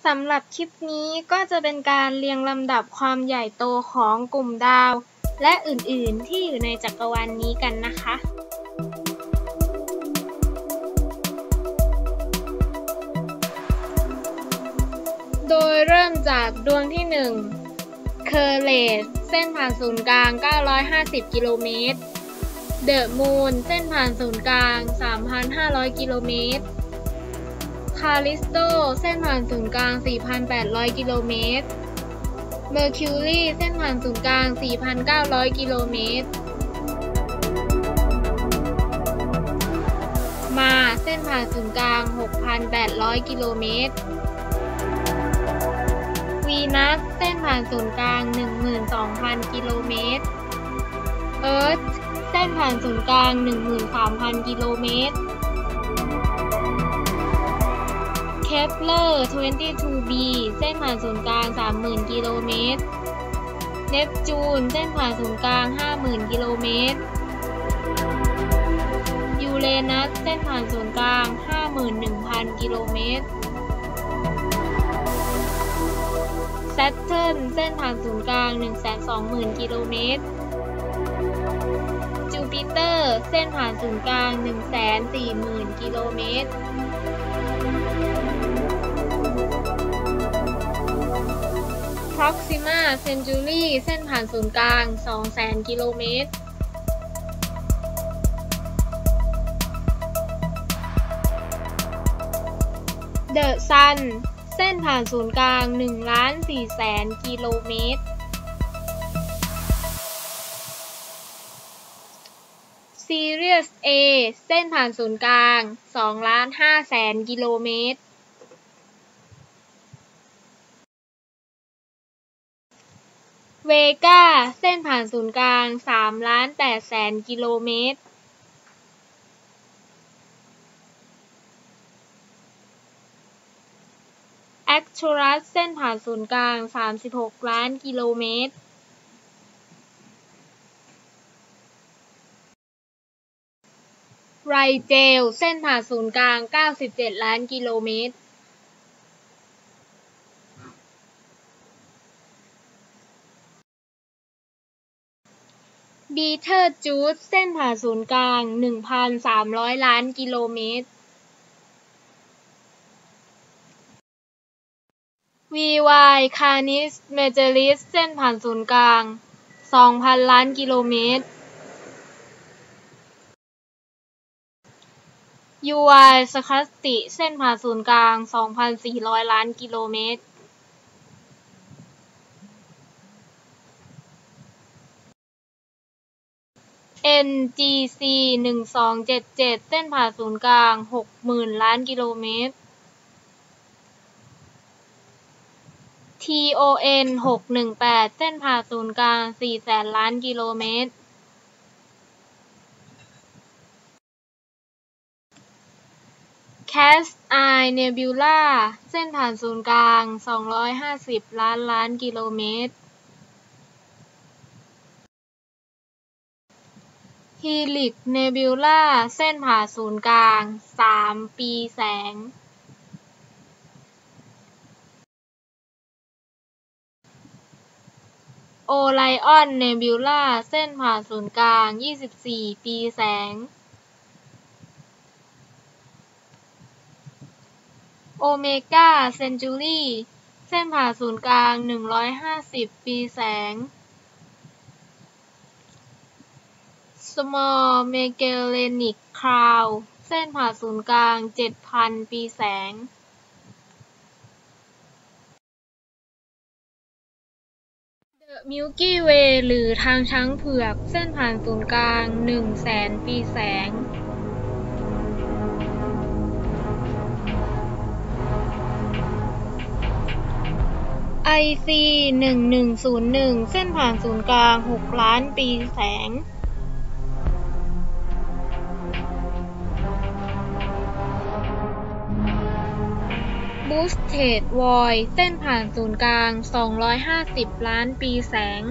สำหรับคลิปนี้ก็จะเป็นการเรียงลำดับความใหญ่โตของกลุ่มดาวและอื่นๆที่อยู่ในจักรวาลนี้กันนะคะ โดยเริ่มจากดวงที่1 เคอร์เลตเส้นผ่านศูนย์กลาง950กิโลเมตรเดอะมูนเส้นผ่านศูนย์กลาง3,500กิโลเมตรคาลิสโตเส้นผ่านศูนย์กลาง 4,800 กิโลเมตรเมอร์คิวรีเส้นผ่านศูนย์กลาง 4,900 กิโลเมตรมาเส้นผ่านศูนย์กลาง 6,800 กิโลเมตรวีนัสเส้นผ่านศูนย์กลาง 12,000 กิโลเมตรเอิร์ธเส้นผ่านศูนย์กลาง 13,000 กิโลเมตรเคปเลอร์ 22b เส้นผ่านศูนย์กลาง 30,000 กิโลเมตรเนปจูนเส้นผ่านศูนย์กลาง 50,000 กิโลเมตรยูเรนัสเส้นผ่านศูนย์กลาง 51,000 กิโลเมตรแซตเทิร์นเส้นผ่านศูนย์กลาง 120,000 กิโลเมตรจูปิเตอร์เส้นผ่านศูนย์กลาง 140,000 กิโลเมตรProxima Centauri เส้นผ่านศูนย์กลาง 200,000 กิโลเมตรเดอะซันเส้นผ่านศูนย์กลาง 1,400,000 กิโลเมตรซีเรียส A เส้นผ่านศูนย์กลาง 2,500,000 กิโลเมตรเวก้าเส้นผ่านศูนย์กลาง 3,800,000 กิโลเมตรแอคทูรัสเส้นผ่านศูนย์กลาง 36 ล้านกิโลเมตรไรเจลเส้นผ่านศูนย์กลาง 97 ล้านกิโลเมตรบีเทอร์จูดเส้นผ่านศูนย์กลาง 1,300 ล้านกิโลเมตรVY คานิสเมเจอริสเส้นผ่านศูนย์กลาง 2,000 ล้านกิโลเมตร UY สคัสติเส้นผ่านศูนย์กลาง 2,400 ล้านกิโลเมตรNGC 1277เส้นผ่านศูนย์กลาง 60,000 ล้านกิโลเมตร TON 618เส้นผ่านศูนย์กลาง 400,000 ล้านกิโลเมตรCat's Eye Nebula เส้นผ่านศูนย์กลาง 250 ล้านกิโลเมตรHelix Nebula เส้นผ่านศูนย์กลาง 3 ปีแสงOrion Nebula เส้นผ่านศูนย์กลาง 24 ปีแสงOmega Centauri เส้นผ่านศูนย์กลาง 150 ปีแสงSmall Magellanic Cloud เส้นผ่านศูนย์กลาง 7,000 ปีแสงThe Milky Way หรือทางช้างเผือกเส้นผ่านศูนย์กลาง 100,000 ปีแสงIC 1101เส้นผ่านศูนย์กลาง 6 ล้านปีแสงBoosted Void เส้นผ่านศูนย์กลาง 250 ล้านปีแสง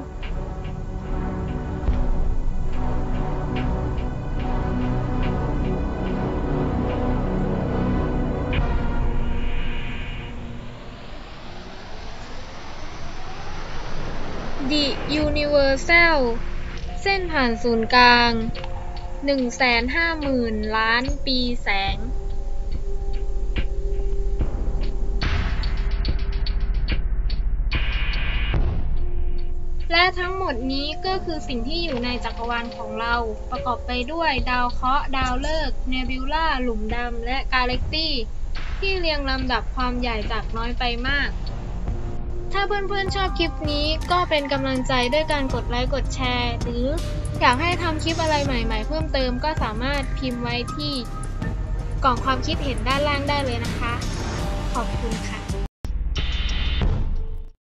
The Universal เส้นผ่านศูนย์กลาง 150,000 ล้านปีแสงและทั้งหมดนี้ก็คือสิ่งที่อยู่ในจักรวาลของเราประกอบไปด้วยดาวเคราะห์ดาวฤกษ์เนบิวลาหลุมดำและกาแล็กซี่ที่เรียงลำดับความใหญ่จากน้อยไปมากถ้าเพื่อนๆชอบคลิปนี้ก็เป็นกำลังใจด้วยการกดไลค์กดแชร์หรืออยากให้ทำคลิปอะไรใหม่ๆเพิ่มเติมก็สามารถพิมพ์ไว้ที่กล่องความคิดเห็นด้านล่างได้เลยนะคะขอบคุณค่ะ